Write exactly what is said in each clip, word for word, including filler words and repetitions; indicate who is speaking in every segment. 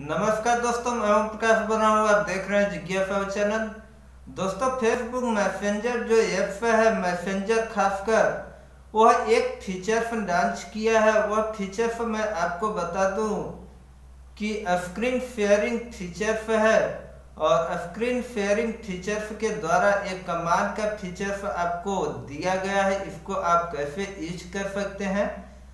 Speaker 1: नमस्कार दोस्तों, मैं ओम प्रकाश बोल रहा हूँ। आप देख रहे हैं जिज्ञासा चैनल। दोस्तों, फेसबुक मैसेंजर जो ऐप है, मैसेंजर खासकर वह एक फीचर्स लॉन्च किया है। वह फीचर्स मैं आपको बता दूं कि स्क्रीन शेयरिंग फीचर्स है। और स्क्रीन शेयरिंग फीचर्स के द्वारा एक कमांड का फीचर्स आपको दिया गया है। इसको आप कैसे यूज कर सकते हैं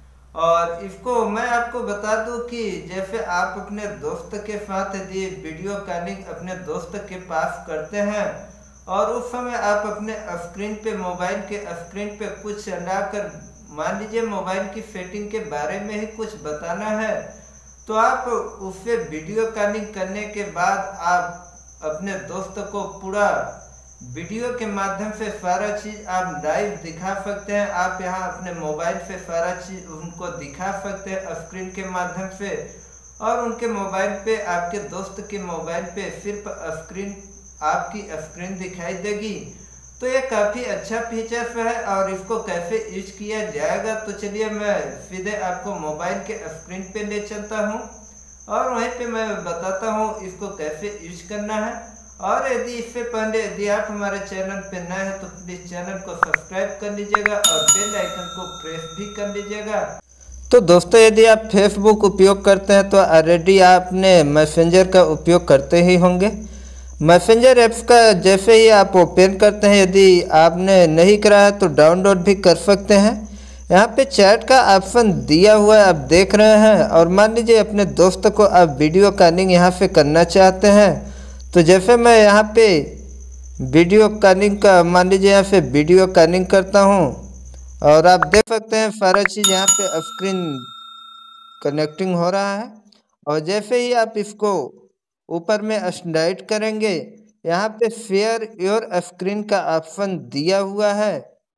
Speaker 1: और इसको मैं आपको बता दूं कि जैसे आप अपने दोस्त के साथ यदि वीडियो कॉलिंग अपने दोस्त के पास करते हैं और उस समय आप अपने स्क्रीन पे, मोबाइल के स्क्रीन पे कुछ चलाकर, मान लीजिए मोबाइल की सेटिंग के बारे में ही कुछ बताना है, तो आप उससे वीडियो कॉलिंग करने के बाद आप अपने दोस्त को पूरा वीडियो के माध्यम से सारा चीज आप लाइव दिखा सकते हैं। आप यहाँ अपने मोबाइल से सारा चीज उनको दिखा सकते हैं स्क्रीन के माध्यम से। और उनके मोबाइल पे, आपके दोस्त के मोबाइल पे सिर्फ स्क्रीन, आपकी स्क्रीन दिखाई देगी। तो ये काफ़ी अच्छा फीचर्स है। और इसको कैसे यूज किया जाएगा, तो चलिए मैं सीधे आपको मोबाइल के स्क्रीन पे ले चलता हूँ और वहीं पे मैं बताता हूँ इसको कैसे यूज करना है। और यदि इससे पहले यदि आप हमारे चैनल पे नए हैं तो प्लीज चैनल को सब्सक्राइब कर लीजिएगा और बेल आइकन को प्रेस भी कर लीजिएगा। तो दोस्तों, यदि आप फेसबुक उपयोग करते हैं तो ऑलरेडी आपने मैसेंजर का उपयोग करते ही होंगे। मैसेंजर ऐप्स का जैसे ही आप ओपन करते हैं, यदि आपने नहीं करा है तो डाउनलोड भी कर सकते हैं। यहाँ पे चैट का ऑप्शन दिया हुआ है, आप देख रहे हैं। और मान लीजिए अपने दोस्त को आप वीडियो कॉलिंग यहाँ से करना चाहते हैं, तो जैसे मैं यहाँ पे वीडियो कॉलिंग का, मान लीजिए यहाँ से वीडियो कॉलिंग करता हूँ और आप देख सकते हैं सारा चीज़ यहाँ पे स्क्रीन कनेक्टिंग हो रहा है। और जैसे ही आप इसको ऊपर में स्लाइड करेंगे, यहाँ पे शेयर योर स्क्रीन का ऑप्शन दिया हुआ है।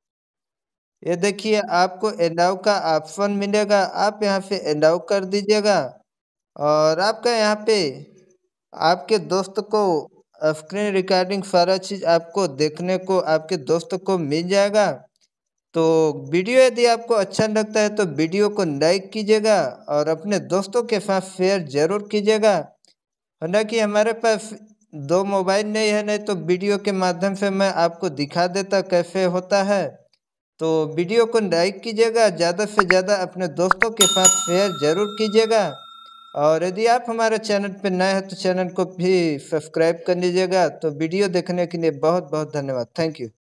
Speaker 1: ये देखिए, आपको अलाउ का ऑप्शन मिलेगा, आप यहाँ से अलाउ कर दीजिएगा और आपका यहाँ पे आपके दोस्त को स्क्रीन रिकॉर्डिंग सारा चीज़ आपको देखने को, आपके दोस्त को मिल जाएगा। तो वीडियो यदि आपको अच्छा लगता है तो वीडियो को लाइक कीजिएगा और अपने दोस्तों के साथ शेयर जरूर कीजिएगा। हालांकि हमारे पास दो मोबाइल नहीं है, नहीं तो वीडियो के माध्यम से मैं आपको दिखा देता कैसे होता है। तो वीडियो को लाइक कीजिएगा, ज़्यादा से ज़्यादा अपने दोस्तों के साथ शेयर जरूर कीजिएगा। और यदि आप हमारे चैनल पर नए हैं तो चैनल को भी सब्सक्राइब कर लीजिएगा। तो वीडियो देखने के लिए बहुत बहुत धन्यवाद। Thank you.